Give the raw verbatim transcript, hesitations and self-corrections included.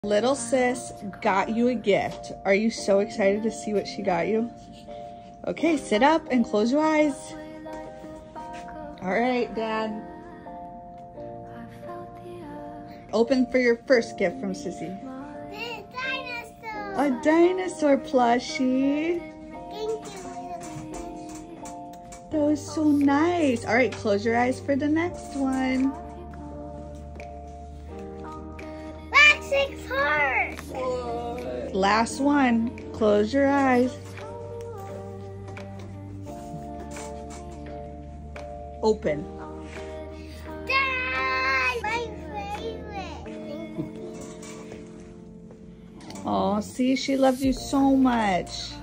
Little sis got you a gift. Are you so excited to see what she got you? Okay, sit up and close your eyes. All right, Dad. Open for your first gift from Sissy. The dinosaur. A dinosaur plushie. Thank you. That was so nice. All right, close your eyes for the next one. Six hearts. Last one. Close your eyes. Open. Dad, my favorite. Oh, see, she loves you so much.